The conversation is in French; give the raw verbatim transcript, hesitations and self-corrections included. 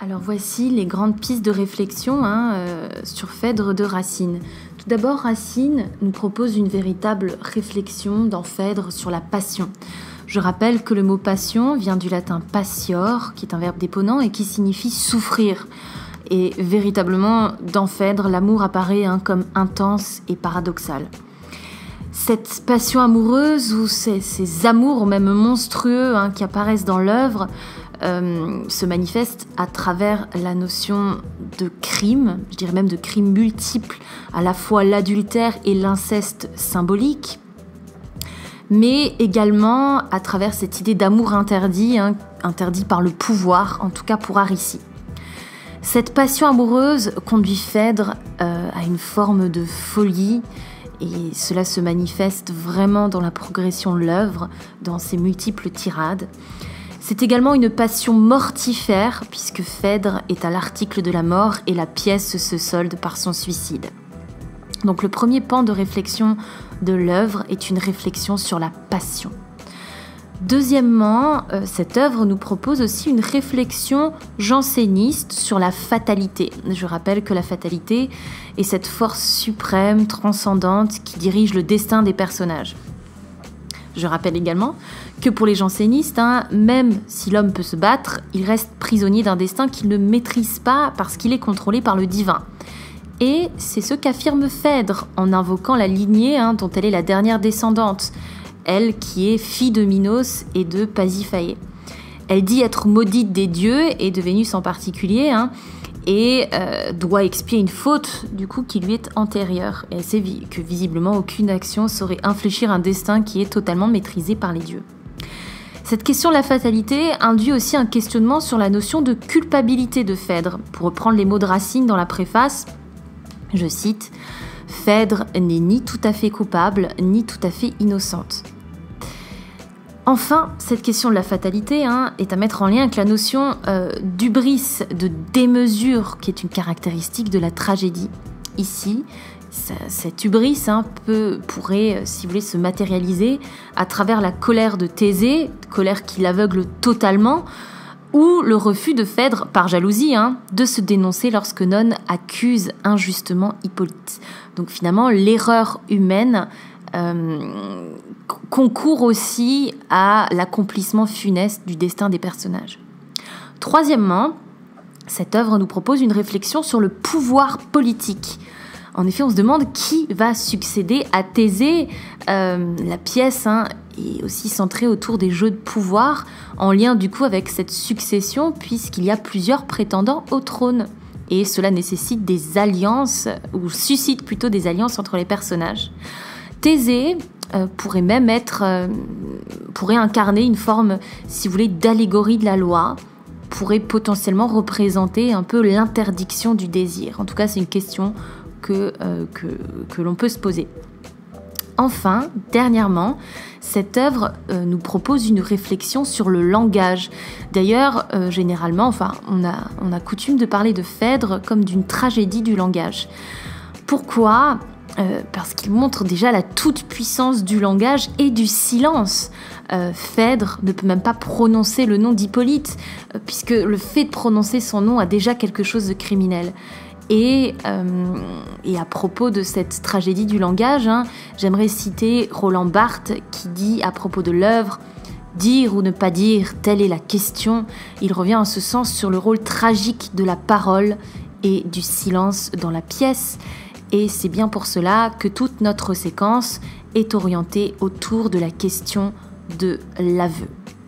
Alors voici les grandes pistes de réflexion hein, euh, sur Phèdre de Racine. Tout d'abord, Racine nous propose une véritable réflexion dans Phèdre sur la passion. Je rappelle que le mot passion vient du latin patior, qui est un verbe déponent et qui signifie souffrir. Et véritablement, dans Phèdre, l'amour apparaît hein, comme intense et paradoxal. Cette passion amoureuse ou ces, ces amours même monstrueux hein, qui apparaissent dans l'œuvre euh, se manifestent à travers la notion de crime, je dirais même de crime multiple, à la fois l'adultère et l'inceste symbolique, mais également à travers cette idée d'amour interdit, hein, interdit par le pouvoir, en tout cas pour Aricie. Cette passion amoureuse conduit Phèdre euh, à une forme de folie, et cela se manifeste vraiment dans la progression de l'œuvre, dans ses multiples tirades. C'est également une passion mortifère, puisque Phèdre est à l'article de la mort et la pièce se solde par son suicide. Donc le premier pan de réflexion de l'œuvre est une réflexion sur la passion. Deuxièmement, euh, cette œuvre nous propose aussi une réflexion janséniste sur la fatalité. Je rappelle que la fatalité est cette force suprême, transcendante, qui dirige le destin des personnages. Je rappelle également que pour les jansénistes, hein, même si l'homme peut se battre, il reste prisonnier d'un destin qu'il ne maîtrise pas parce qu'il est contrôlé par le divin. Et c'est ce qu'affirme Phèdre en invoquant la lignée hein, dont elle est la dernière descendante, elle qui est fille de Minos et de Pasiphae. Elle dit être maudite des dieux et de Vénus en particulier, hein, et euh, doit expier une faute du coup qui lui est antérieure. Et elle sait vi- que visiblement aucune action saurait infléchir un destin qui est totalement maîtrisé par les dieux. Cette question de la fatalité induit aussi un questionnement sur la notion de culpabilité de Phèdre. Pour reprendre les mots de Racine dans la préface, je cite « Phèdre n'est ni tout à fait coupable, ni tout à fait innocente ». Enfin, cette question de la fatalité hein, est à mettre en lien avec la notion euh, d'hubris, de démesure, qui est une caractéristique de la tragédie. Ici, ça, cette hubris hein, peut, pourrait, si vous voulez, se matérialiser à travers la colère de Thésée, colère qui l'aveugle totalement, ou le refus de Phèdre, par jalousie, hein, de se dénoncer lorsque None accuse injustement Hippolyte. Donc finalement, l'erreur humaine euh, concourt aussi à l'accomplissement funeste du destin des personnages. Troisièmement, cette œuvre nous propose une réflexion sur le pouvoir politique. En effet, on se demande qui va succéder à Thésée. Euh, la pièce hein, est aussi centrée autour des jeux de pouvoir, en lien du coup avec cette succession, puisqu'il y a plusieurs prétendants au trône. Et cela nécessite des alliances, ou suscite plutôt des alliances entre les personnages. Thésée euh, pourrait même être, euh, pourrait incarner une forme, si vous voulez, d'allégorie de la loi, pourrait potentiellement représenter un peu l'interdiction du désir. En tout cas, c'est une question que, euh, que, que l'on peut se poser. Enfin, dernièrement, cette œuvre euh, nous propose une réflexion sur le langage. D'ailleurs, euh, généralement, enfin, on a, on a coutume de parler de Phèdre comme d'une tragédie du langage. Pourquoi ? Euh, parce qu'il montre déjà la toute-puissance du langage et du silence. Euh, Phèdre ne peut même pas prononcer le nom d'Hippolyte, euh, puisque le fait de prononcer son nom a déjà quelque chose de criminel. Et, euh, et à propos de cette tragédie du langage, hein, j'aimerais citer Roland Barthes qui dit à propos de l'œuvre « Dire ou ne pas dire, telle est la question ». Il revient en ce sens sur le rôle tragique de la parole et du silence dans la pièce. Et c'est bien pour cela que toute notre séquence est orientée autour de la question de l'aveu.